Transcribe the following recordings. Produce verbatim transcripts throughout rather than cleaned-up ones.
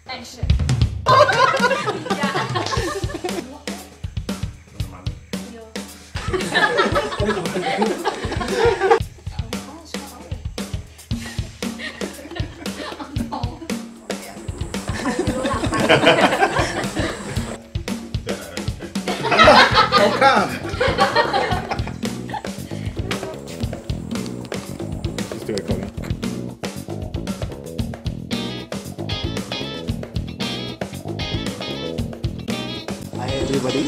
Action. How come? Just do a call. Hi everybody.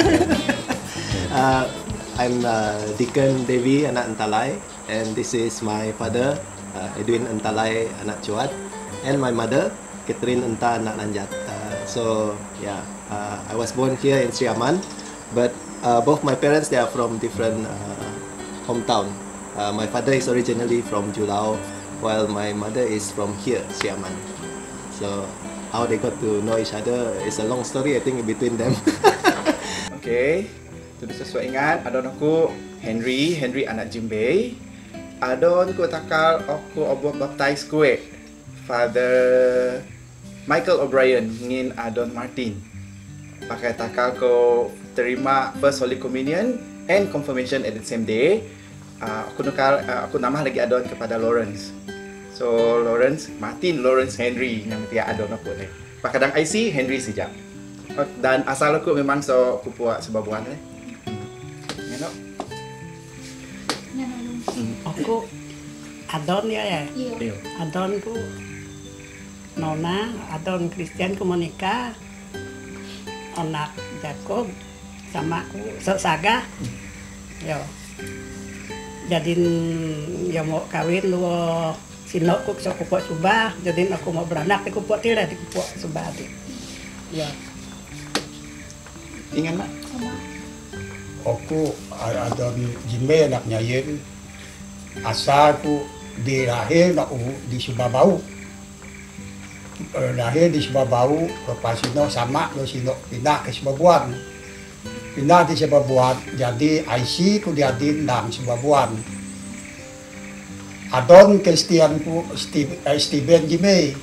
uh, I'm uh, Deacon Devi anak Entalai, and this is my father uh, Edwin Entalai anak Cuat, and my mother Catherine Enta anak Nanjat. Uh, so yeah, uh, I was born here in Sri Aman, but uh, both my parents they are from different uh, hometown. Uh, my father is originally from Julao, while my mother is from here, Sri Aman. So how they got to know each other is a long story, I think, in between them. Okay, jadi sesuai ingat, adon aku Henry, Henry anak Jimbei. Adon ku takal aku obo baptize kue. Father Michael O'Brien ngin adon Martin. Pakai takal ko terima First Holy Communion and Confirmation at the same day. Uh, aku nukal, uh, aku nama lagi adon kepada Lawrence. So Lawrence, Martin Lawrence Henry yang dia adon aku deh. Pakadang I C Henry sejak. Dan asal aku memang so kupua sebabuan eh. Ngeno. Aku adon ya ya. Iya. Adon ku Nona, adon Christian ku Monica, anak Jacob sama aku Saga. Yo. Jadi ya mau kawin lu sinok ku sok kupuk subah, jadi aku mau beranak di kupuk tira di kupuk subah di. Ya. Ingat mak? Aku adon Jimbe anak Nyayen. Asal ku dilahir nak di Subabau. Lahir di Subabau, lepas itu sama lo sino pindah ke Subabuan. Pindah di Subabuan, jadi I C ku diadin dalam Subabuan. Adon Christian ku Steve, eh, Steven Jimbe.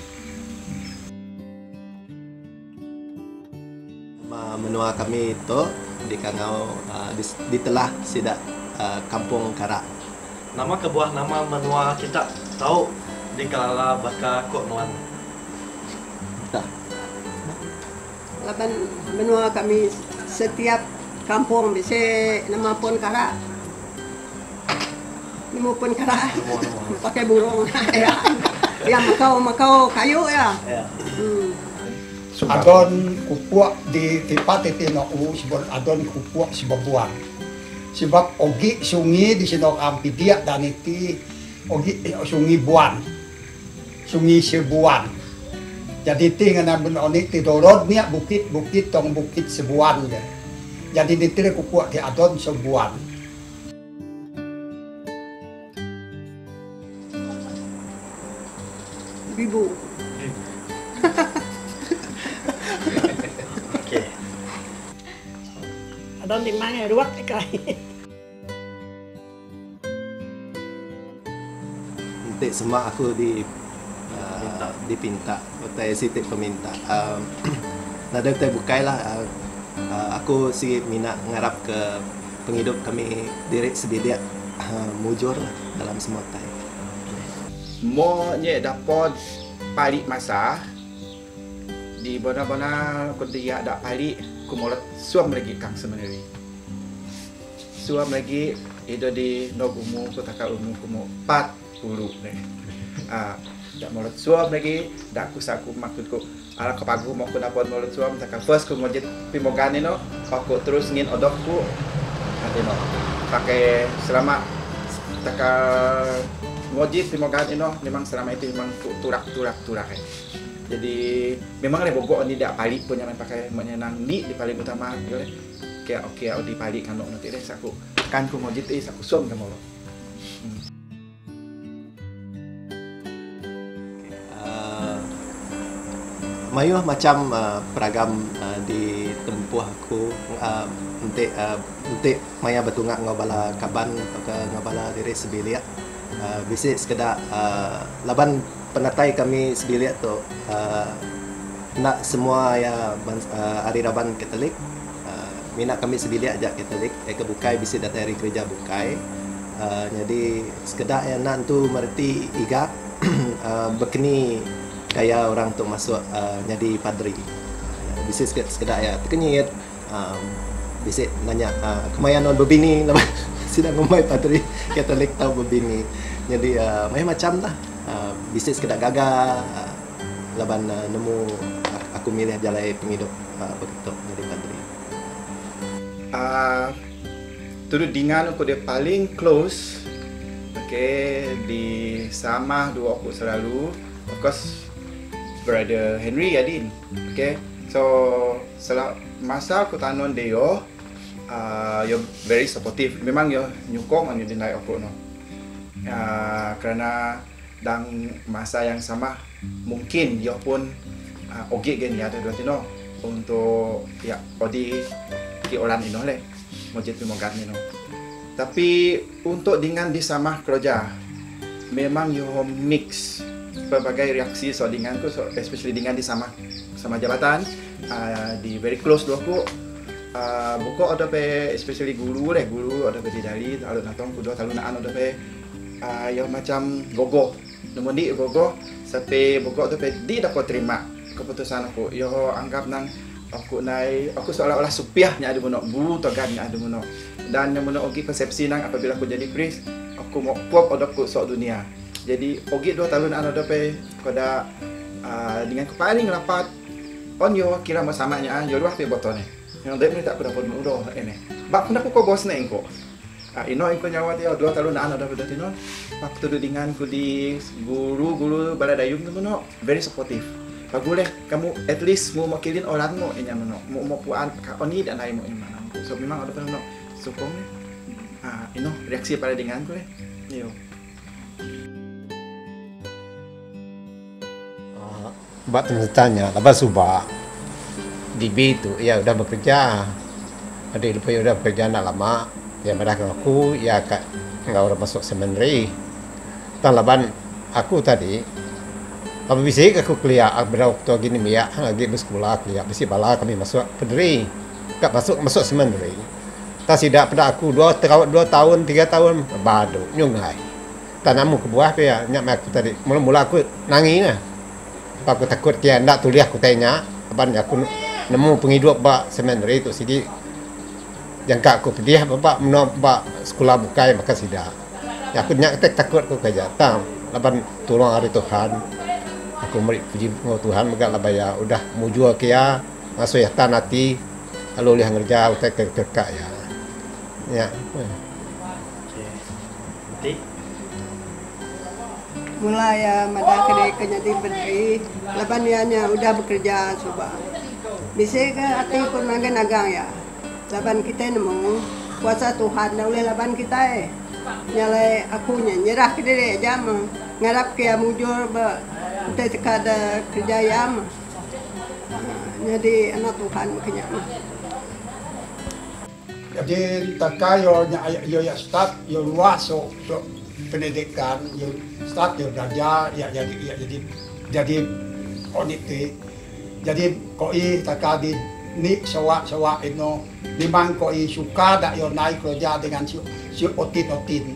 Menua kami itu di Kangau uh, di, di telah sidak uh, Kampung Karak. Nama kebuah nama menua kita tahu di kala baka kok nuan. Dah. Laban menua kami setiap kampung bisa nama pun Karak. Nama pun Karak. Pakai burung. Ya. Ya makau makau kayu ya. Ya. Hmm. Adon kupuk di tempat itu nak u sebab adon kupuk Subabuan. Sebab ogi sungai di sini ampidia dan itu ogi sungai Buan, sungai Sebuan. Jadi tinggal benar ni tidorot ni bukit bukit tong bukit Sebuan je. Jadi itu kupuk di adon Sebuan. Bibu. Okey. Adon di mana ruak ikai. Nanti semua aku di uh, dipinta utai sitik peminta. Um, nada utai bukai lah. Uh, uh, aku si minat ngarap ke penghidup kami diri sebilik uh, mujur lah dalam semua tai. Mo nye dapat palik masa di bona-bona aku dia ada palik aku mulut suam lagi kang sebenarnya. Suam lagi itu di nogumu aku takal umum kumu empat puluh deh. Ah, dak mulut suam lagi dak aku saku maksudku ala kepagu mau aku dapat mulut suam takal first ku mojit pimogane no aku terus ngin odokku nanti no pakai selama takal ngojit pimogane no memang selama itu memang turak turak turak eh. Jadi memang ada bogok ni dak palik pun jangan pakai menyenang di di paling utama boleh. Kayak okey au di palik kan nanti deh saku kan ku ngojit eh saku suam kamu lo. Mayuh macam uh, peragam uh, di tempuh aku uh, untuk uh, untuk maya betungak ngabala kaban atau ngabala diri sebilik uh, bisik sekedar uh, laban penatai kami sebilik tu uh, nak semua ya uh, hari Raban Katolik. Uh, minat kami sebilik aja Katolik. Eh ke Bukai bisa datang hari kerja Bukai. Uh, jadi sekedar yang nak tu merti iga uh, berkeni kaya orang tu masuk uh, jadi padri. Uh, bisa sekedar ya terkenyit. Um, bisa nanya uh, kemayan non berbini sidang umai padri Katolik tahu berbini. Jadi uh, macam lah. Uh, bisa sekedar gagah uh, laban uh, nemu uh, aku milih jalai penghidup uh, begitu jadi padri. Uh, Turut dengan aku dia paling close, okay, di sama dua aku selalu, of course, brother Henry Adin, okay. So sel masa aku tanon dia, uh, yo very supportive. Memang yo nyukong anu dinai aku no. Uh, kerana dan masa yang sama mungkin dia pun uh, oge gen ya ada dua tino untuk ya odi ki orang ini le mojit pimogat ni no. Tapi untuk dengan di sama kerja memang yo mix berbagai reaksi so dengan ku so, especially dengan di sama sama jabatan uh, di very close do aku uh, buku ada pe especially guru deh guru ada pe dari ada natong kudo talunaan ada pe uh, yo macam gogo namun di gogo sampai buku tu di dapat terima keputusan aku. Yo anggap nang aku naik aku seolah-olah supiahnya ada monok bu togannya ada monok dan yang monok ogi persepsi nang apabila aku jadi priest aku mau pop ada aku sok dunia. Jadi ogi dua tahun anu dapat pada uh, dengan kepaling rapat on yo kira masamanya yo luah pe botone. Yang dek ni tak aku dapat udo ini. Bak hendak aku bos nek engko. Ah, ino engko nyawa dia dua tahun anu dapat tino. Waktu dengan ku di guru-guru baladayung tu no very supportive. Bagus deh, kamu at least mau makilin orangmu ini no, mau mau puan oni dan lain mau mana. So memang ada no sokong deh. Ah, ino reaksi pada dengan ku deh. Yo. Uh, Buat tanya, lepas subah di B itu, ya udah bekerja. Ada lupa ya udah bekerja nak lama. Ya mereka aku ya kak nggak orang masuk seminari. Talaban aku tadi, kalau bisa aku kuliah berapa waktu gini ya, lagi bersekolah kuliah, besi bala kami masuk pederi, kak masuk masuk seminari. Tak tidak pada aku dua tahun dua tahun tiga tahun baru nyungai. Tanamu ke buah ya, nyak aku tadi mula-mula aku nangis nah. Aku takut dia nak tulis aku tanya, aban aku nemu penghidup bak seminari itu segi. Jangka aku pedih bapak menambah sekolah bukai maka tidak. Ya aku nyak takut aku kerja tam. Laban tolong hari Tuhan. Aku meri puji Tuhan maka labaya udah mujua kia masuk ya tanati lalu lihat kerja utai kerja ya. Ya. Okey. Mulai ya mada kedai kenyati berdiri, laban ianya udah bekerja coba. Bisa ke hati pun makan agang ya. Laban kita nemu kuasa Tuhan dah oleh laban kita eh. Nyalai akunya nyerah ke diri aja mah ngarap ke mujur ba kita tekada kerja ya mah. Jadi anak Tuhan makanya mah. Jadi takayo yo ya start yo luas so, so pendidikan yo start yo belajar ya jadi ya jadi jadi oniti jadi koi takadi ni sawa-sawa ino memang koi suka dak yo naik kerja dengan si si otin-otin.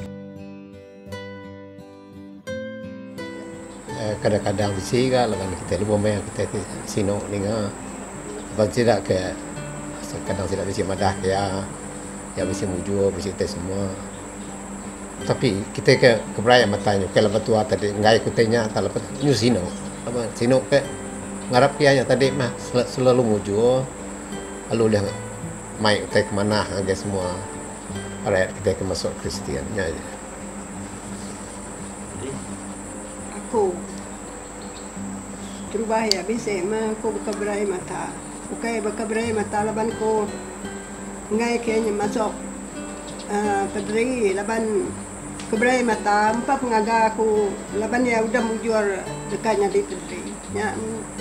Kadang-kadang bisi ka lawan kita lupa main kita sino ninga. Abang tidak ke kadang tidak bisa madah ya. Ya bisa mujur, bisa tes semua. Tapi kita ke keberaya matanya kalau betua tadi ngai kutenya tak lepas nyu sino. Apa sino ke ngarap kianya tadi mah selalu mujur. Lalu dia mai utai ke mana agak semua. Rakyat kita ke masuk Kristiannya aja. Aku terubah ya bisa mah aku berkeberai mata. Bukai berkeberai mata laban ko ngai kayaknya masuk uh, pederi laban keberai mata empat pengaga aku laban ya udah mujur dekatnya di pederi. Ya.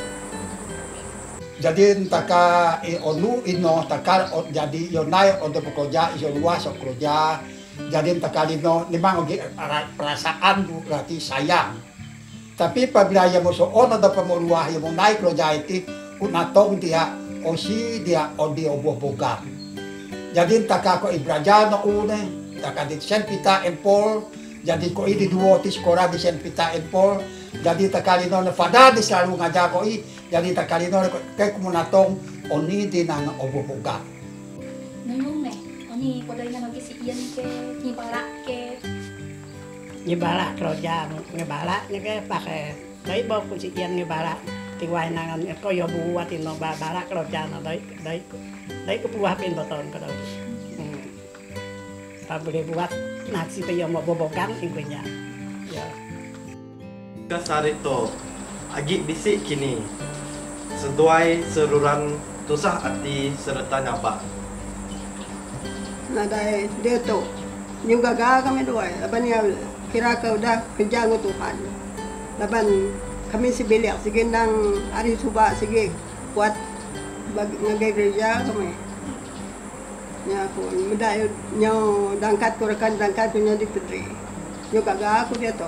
Jadi taka e onu ino taka jadi yo naik untuk bekerja yo luas kerja. Jadi taka lino memang perasaan berarti sayang. Tapi apabila ia mo so ono da pamuluah ia mo naik lo jaiti unatong dia osi dia odi obo boga. Jadi taka ko ibraja no une, taka di Saint Peter and Paul, jadi ko i di duo ti sekolah di Saint Peter and Paul, jadi taka lino na fada di selalu ngajar ko i, jadi taka lino ke kumunatong oni di nang obo boga. Nunung me, oni podai na magisiyan ke nibara ke Ngibala kerja, ngibala nya pakai dari bawa kucian ngibala tiwai nangan ko yo buat ino bala kerja na dari dari dari kebuah pin beton kalau hmm. Tak boleh buat nasi pe yo mau bobokan ingkunya ya Kasarito agi bisik kini sesuai seruran tusah ati serta nyapa. Nah dari dia tu, ni gagal kami dua. Laban ni kira kau dah kerja dengan Tuhan. Laban kami si belia, sige nang hari suba, sige buat bagi ngagai kerja kami. Nya aku muda nyo dangkat ko rekan dangkat punya di Pedri. Nyo gagal aku dia tu.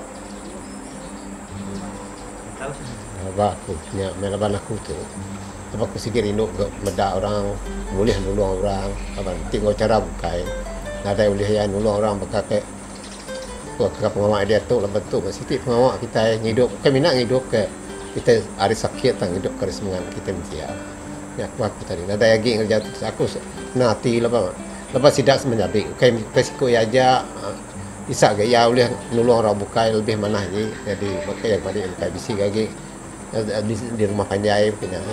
Apa aku punya melaban aku tu. Apa aku sikit induk meda orang boleh nolong orang. Apa tengok cara bukai. Ada boleh yang nolong orang pakai ke pengawal dia tu lepas tu mesti pengawal kita hidup kami nak hidup ke kita ada sakit tang hidup ke semangat kita mesti ya. Ya aku aku tadi ada lagi kerja aku nanti lepas lepas tidak menjadi kami pesiko aja bisa ke ya boleh nolong orang bukai lebih mana ni jadi pakai yang pada kayak bisi lagi di rumah panjai punya.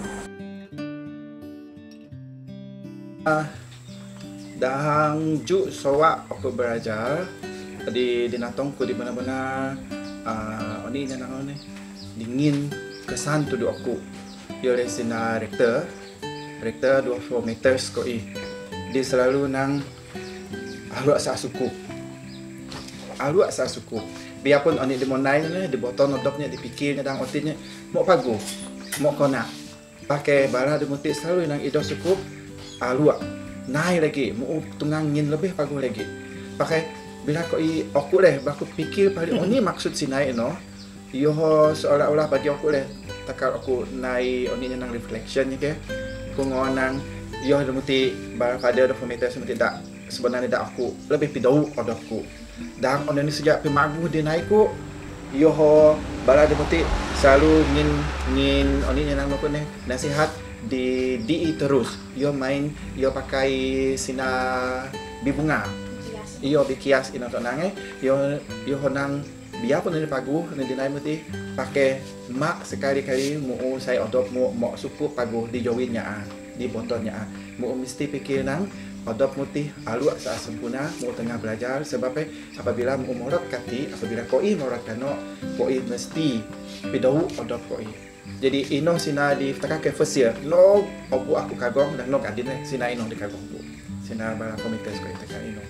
Uh, dahang ju sawak aku belajar di di natong ko di mana-mana uh, oni nya nang ni dingin kesan tu aku yo le sina rektor rektor dua puluh meter ko i dia selalu nang alu asa suku alu asa suku biarpun oni di monai ni di botol nodopnya dipikirnya dang otinnya mau pagu mau kona pakai bara di muti selalu nang ido suku alu naik lagi mau tungangin lebih pagu lagi pakai bila kau i aku leh, aku pikir paling oh ni maksud si naik no, yo seolah-olah bagi aku leh, takal aku naik oh ni nang reflection ni ke, aku ngonang yo demuti bar pada dua puluh meter seperti tak sebenarnya tak aku lebih pidau od aku, dan on ni sejak pemagu dia naik ku, yo bala demuti selalu ngin ngin oh ni nang apa ni nasihat di di terus, yo main yo pakai sina bibunga. Iyo bikias ino tonange, yo yo honang biarpun ni pagu ni dinai mesti pakai mak sekali-kali mau saya odop mau mau suku pagu di jawinnya ah, di botolnya ah. Mau mesti pikir nang odop mutih alu asa sempurna mau tengah belajar sebab apabila mau morot kati apabila koi morot kano koi mesti pidau odop koi. Jadi ino sina di taka ke first year no obu aku kagong dan no kadin sina ino di kagong bu. Sina bala komite koi taka ino.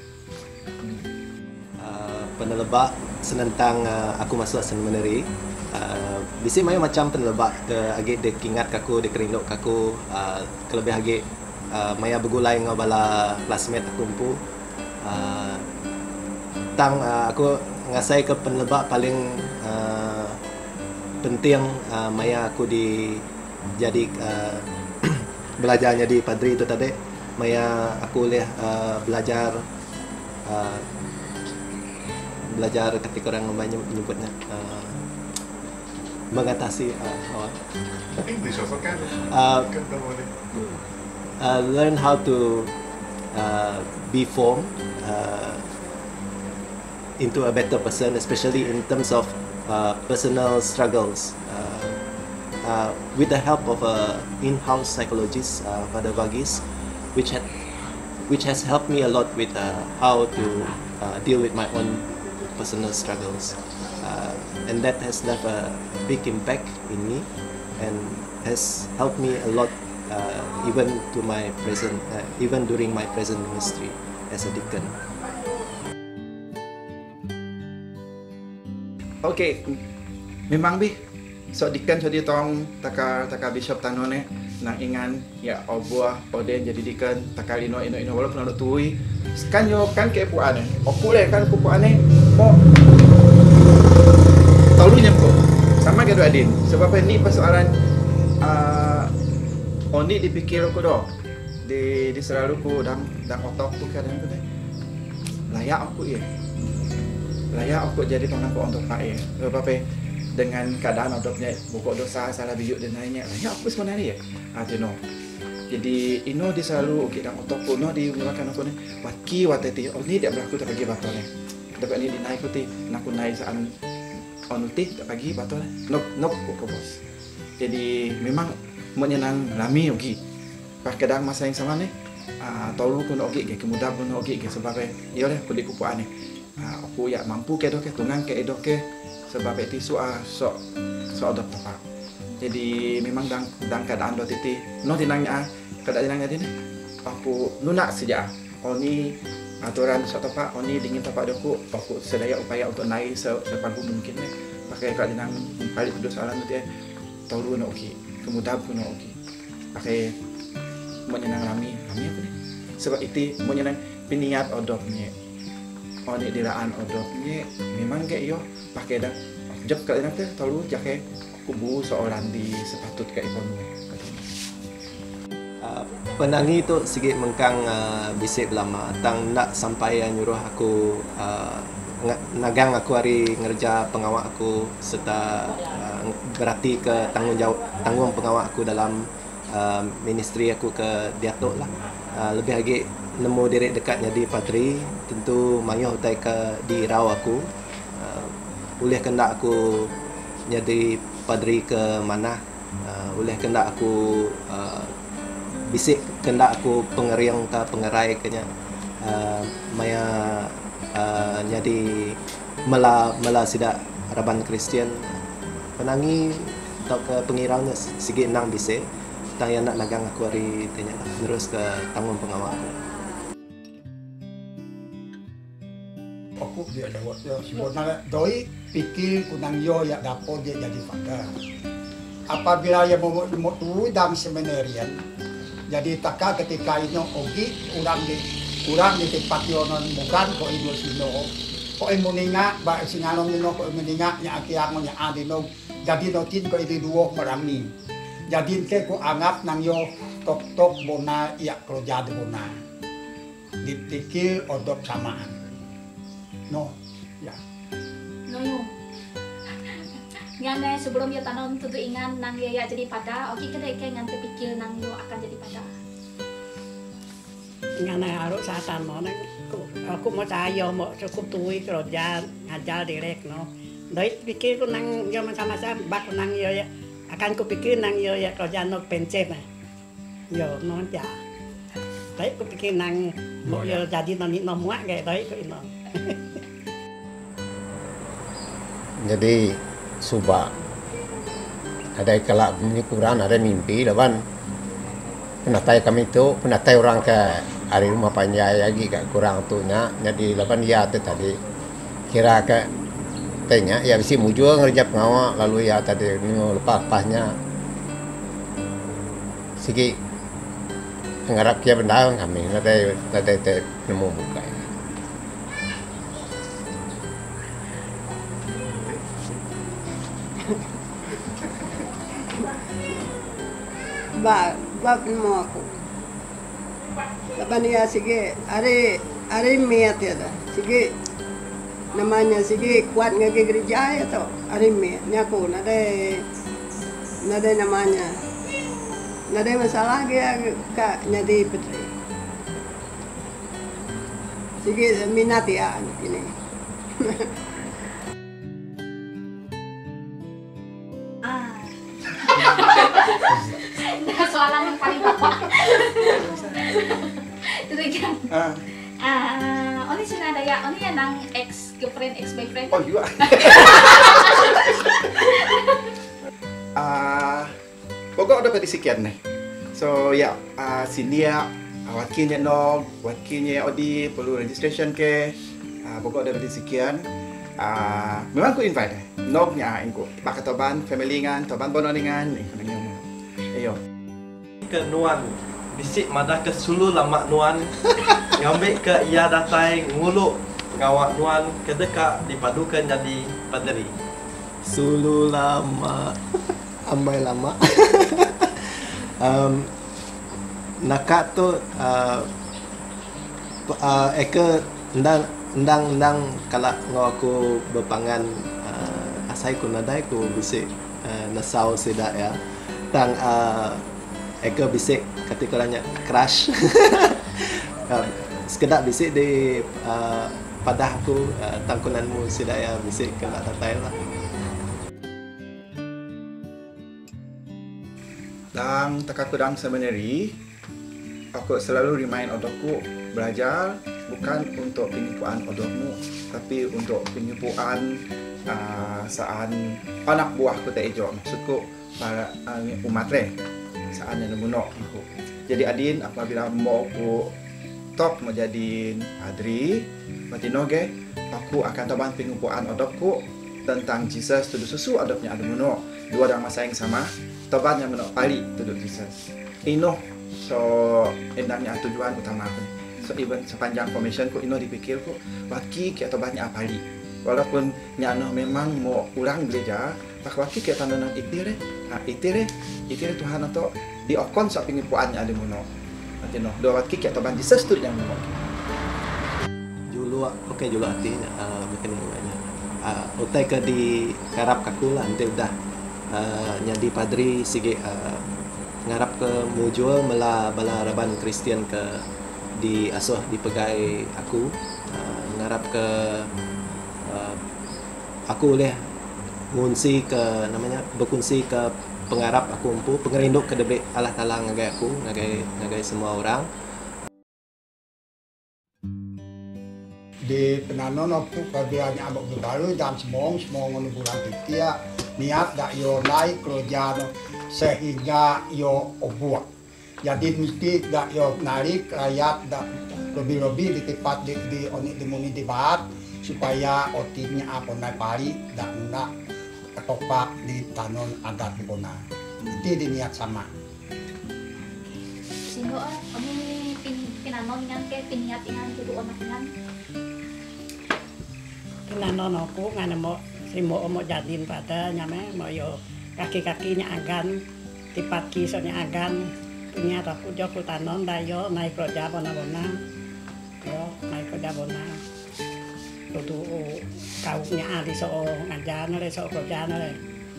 Penelebak senentang uh, aku masuk seminari uh, bisi mayu macam penelebak ke agi de kingat kaku de kerindok kaku uh, kelebih agi uh, maya bergulai dengan bala classmate aku empu uh, tang uh, aku ngasai ke penelebak paling uh, penting uh, maya aku di jadi uh, belajar jadi padri itu tadi maya aku boleh uh, belajar uh, belajar ketika orang banyak menyebutnya uh, mengatasi uh, English also kan uh, uh, learn how to uh, be formed uh, into a better person, especially in terms of uh, personal struggles uh, uh, with the help of a in-house psychologist, uh, Father Vagis, which had which has helped me a lot with uh, how to uh, deal with my own personal struggles, uh, and that has left a big impact in me and has helped me a lot uh, even to my present uh, even during my present ministry as a deacon. Okay, memang bi so deacon so dia tong taka taka bishop tanone nang ingan ya obuah oden jadi deacon taka lino ino ino walaupun ada tuui kan yo kan ke puane oku le kan ku puane mo tahu nyampo sama ke Adin. Sebab ini persoalan uh, oni dipikir aku dah. Di di selalu ku dan dan otak ku kadang tu layak aku ya. Layak aku jadi penampu untuk Pak ya. Sebab dengan keadaan odopnya buka dosa salah bijuk dan lainnya. Layak aku sebenarnya ya. Ah tu no. Jadi ino di selalu okey dan otak ku no di mulakan aku ni. Waki wateti oni dia berlaku tak bagi batal ni. Dapat ni dinaik ku ti. Nak ku naik saan onuti tak pagi batal. Nok nok ku bos. Jadi memang menyenang lami okey. Pas kadang masa yang sama ni, ah tolu ku nak okey ke kemudah ku nak okey ke sebab ya oleh ku di kupuan ni. Ah aku ya mampu ke dok ke tungang ke edok ke sebab itu soal sok sok adop tepat. Jadi memang dang dang keadaan do titi. No dinangnya keadaan dinangnya ni. Aku lunak saja. Oni aturan sok tepat, oni dingin tepat doku. Aku sedaya upaya untuk naik sepanggung mungkin ni. Pakai keadaan dinang balik dua soalan tu dia. Tolu nak okey. Kemudah ku nak okey. Pakai menyenang rami, rami apa ni? Sebab itu menyenang piniat odopnya. Oni diraan odopnya memang ke yo pakai dah. Jep kat nak tolu jaket kubu seorang di sepatut ke ekonomi. Uh, penangi tu sikit mengkang uh, bisik lama tang nak sampai uh, nyuruh aku uh, nagang aku hari ngerja pengawal aku serta uh, berarti ke tanggungjawab tanggung pengawal aku dalam uh, ministry aku ke Datuk lah. Uh, lebih lagi nemu diri dekat jadi padri tentu mayuh utai ke di rau aku. Uh, boleh kendak aku jadi padri ke mana, uh, boleh kendak aku uh, bisik kendak aku pengeriang ke pengerai kenya uh, maya uh, jadi mela mela sidak Raban Kristian penangi atau ke pengirangnya sikit nang bisik tang yang nak nagang aku hari tanya terus ke tanggung pengawal aku. Aku dia lewat dia sebenarnya doi pikir kunang yo ya dapat dia jadi fakir. Apabila ia mau mau tu dalam seminarian, jadi taka ketika ini ogi kurang di kurang di tempat yonon bukan ko ibu sino, ko ibu ninga ba singalong nino ko ibu ninga nya akiang nya adino, jadi notin ko itu dua merami. Jadi ke ko anggap nang yo tok tok bona iya kerja di bona, dipikir odop samaan. No, ya. No yung. Ngana sebelum dia tanam tentu ingat nang dia ya jadi pada, oke kita kayak ngan terpikir nang yo akan jadi pada. Ngana harus saatan no, aku mau saya mau cukup tuai kerja ngajar direct no. Dari pikir ku nang yo sama-sama bak nang yo ya akan ku pikir nang yo ya kerja no pencet nah. Yo no ya. Dari ku pikir nang mau yo jadi nani no muak kayak dari ku ino. Jadi subah ada kelak ini kurang ada mimpi lawan penatai kami tu penatai orang ke hari rumah panjai lagi kat kurang tu nak jadi lawan ya tu tadi kira ke tanya ya mesti mujur ngerja pengawal lalu ya tadi ni lepas pasnya sikit ngarap kia benda kami ada ada ada nemu buka. Ba, ba mo ako. Laban niya, sige, ari, ari miya tiada. Sige, namanya, sige, kuat nga gereja ya to. Ari miya, niya ko, naday, naday namanya. Naday masalah kaya ka, nyadi petri. Sige, minati ya, ini. Soalan yang paling pokok. Itu kan. Ah. Ah, oni sina daya, oni yang nang ex girlfriend, ex boyfriend. Oh iya. Ah, pokok udah pada sekian nih. So ya, ah sini ya, wakilnya nog, wakilnya Odi perlu registration ke. Ah, pokok udah pada sekian. Ah, memang aku invite deh. Nognya aku. Pakai toban family ngan, toban bononingan, nih kunanya. Ayo. Ke nuan bisik madah ke sulu lama nuan ngambil ke ia datai nguluk ngawak nuan ke dekat dipadukan jadi padri Sulu lama, ambai lama. um, nakak tu uh, uh, eka ndang ndang ndang kalau ngau aku berpangan uh, asai ku nadai ku bisik uh, nasau sedak ya. Tang uh, eka bisik ketika nanya crush. uh, sekedar bisik di uh, padah aku uh, tangkunanmu sedak ya bisik kena tatai lah. Dan teka kudang seminari, aku selalu remind odokku belajar bukan untuk penipuan odokmu, tapi untuk penipuan uh, saan anak buahku tak ejo. Maksudku para uh, umat re, saan yang menok aku. Jadi adin apabila mau aku top menjadi padri, matino ge, aku akan toban penipuan odokku tentang Jesus tu susu odoknya ada menok. Dua dalam masa yang sama. Toban yang menok pali tuduk Jesus. Ino so endangnya tujuan utama aku. So even sepanjang formation ku ino dipikir ku waki ke tobannya pali. Walaupun nyano memang mau ulang gereja, tak waki ke tananan itire, ha itire, itire Tuhan atau diokon so penipuannya ada menok. Nanti no, dua waki ke toban Jesus tu yang menok. Julu okey julu hati uh, mungkin banyak. Uh, utai ke di karap kaku lah nanti udah Uh, jadi padri sige uh, ngarap ke mujul mela bala raban Kristian ke di asuh di pegai aku uh, ngarap ke uh, aku boleh ngunsi ke namanya berkunsi ke pengarap aku empu pengerinduk ke debek Allah Taala ngagai aku ngagai ngagai semua orang di penanono pu kabianya abok baru dan semong semong ngono bulan titia niat dak yo naik kerjaan sehingga yo obuak. Jadi mesti dak yo narik rakyat dak lebih-lebih di tempat di di oni di muni debat supaya otiknya apa naik pari dak nak ketopak di tanon adat bona. Itu diniat sama. Sehingga ini pin pinanon ngan ke piniat ngan kudu onak ngan. Pinanon aku ngan mo Simo mau jadiin pada nyame mau yo kaki-kakinya agan tipat kisahnya agan punya aku joko tanon dayo naik kerja bona-bona yo naik kerja bona tutu kaunya ali so ngajar nale so kerja nale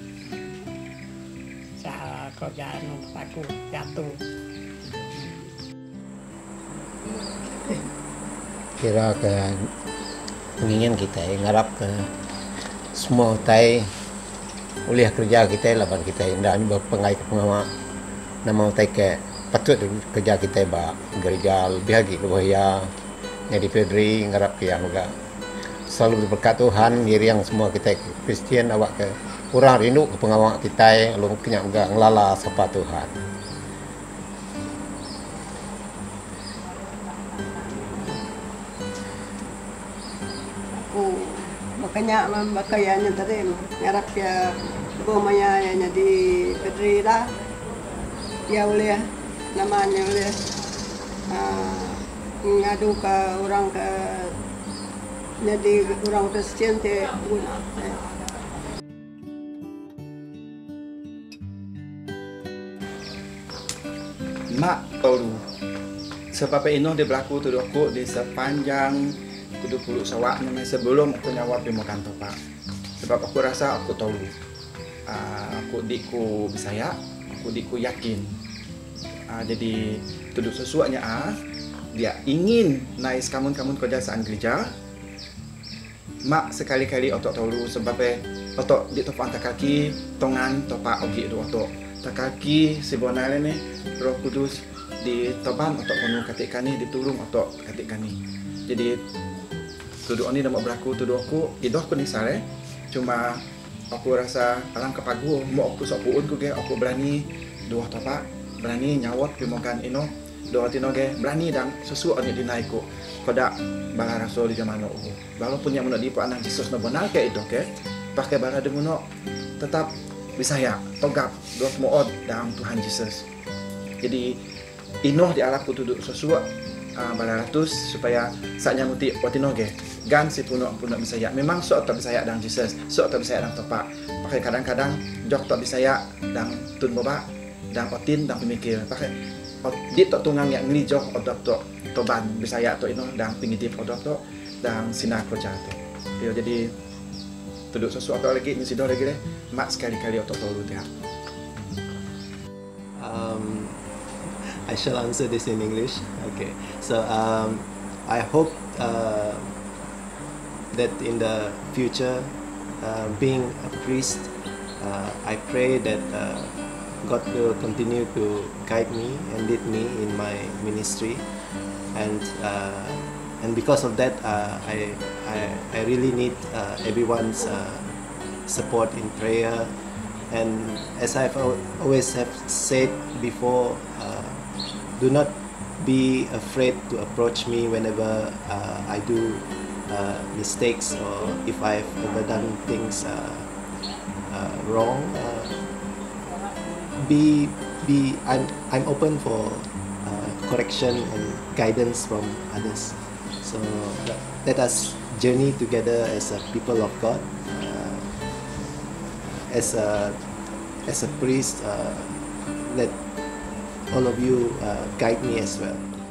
sa kerja no aku jatuh kira ke penginginan kita yang ngarap ke semua utai oleh kerja kita laban kita indah ni berpengai ke pengawak nama utai ke patut kerja kita ba gereja lebih lagi lebih ya jadi pedri ngarap ke yang juga selalu berkat Tuhan diri yang semua kita Kristian awak ke kurang rindu ke pengawak kita lu kenyak juga ngelala sapa Tuhan. Makanya makayanya tadi ngarap ya gomaya ya di Pedrira ya oleh namanya oleh uh, ngadu ke orang ke jadi orang Kristen te guna. Mak tahu sebab ino dia berlaku tu aku di sepanjang kudu puluh sawak namanya sebelum aku nyawa pergi makan topak. Sebab aku rasa aku tahu. Uh, aku diku bisaya, aku diku yakin. Uh, jadi tuduk sesuatunya ah dia ingin naik kamun-kamun kebiasaan gereja. Mak sekali-kali otok tahu sebab otok di topak tak kaki tongan topak ogi dua otok. Tak kaki sebenarnya ni Roh Kudus di topan otok penuh ketika ni diturung otok ketika ni. Jadi tuduk ni dah berlaku tuduk aku itu aku ni sare cuma aku rasa alang kepagu mau aku sok puun ku ge aku berani dua topak berani nyawat pimokan ino dua tino ge berani dan sesuatu ni dinaiku kodak bala rasul di zaman aku walaupun yang menok di anak Yesus na benar ke itu ke pakai bala demuno tetap bisa ya togap dua mood dalam Tuhan Yesus jadi ino di alapku tuduk sesuatu uh, bala ratus supaya saknya muti watinoge gan si punok punok Bisaya memang sok tok Bisaya dang Jesus sok tok Bisaya dang topak pakai kadang-kadang jok tok Bisaya dang tun boba dang otin dang pemikir pakai di tok tungang yang ngelijok odop tok toban Bisaya tok ino dang pingitip odop tok dang sinar kerja tok yo jadi tuduk sesuatu lagi ni sido lagi deh mak sekali-kali otok tolu teh. Um, I shall answer this in English. Okay, so um, I hope uh, that in the future, uh, being a priest, uh, I pray that uh, God will continue to guide me and lead me in my ministry, and uh, and because of that, uh, I, I I really need uh, everyone's uh, support in prayer. And as I've al- always have said before, uh, do not be afraid to approach me whenever uh, I do uh, mistakes or if I've ever done things uh, uh, wrong. Uh, be be I'm I'm open for uh, correction and guidance from others. So let, let us journey together as a people of God. Uh, as a as a priest, uh, let all of you uh, guide me as well.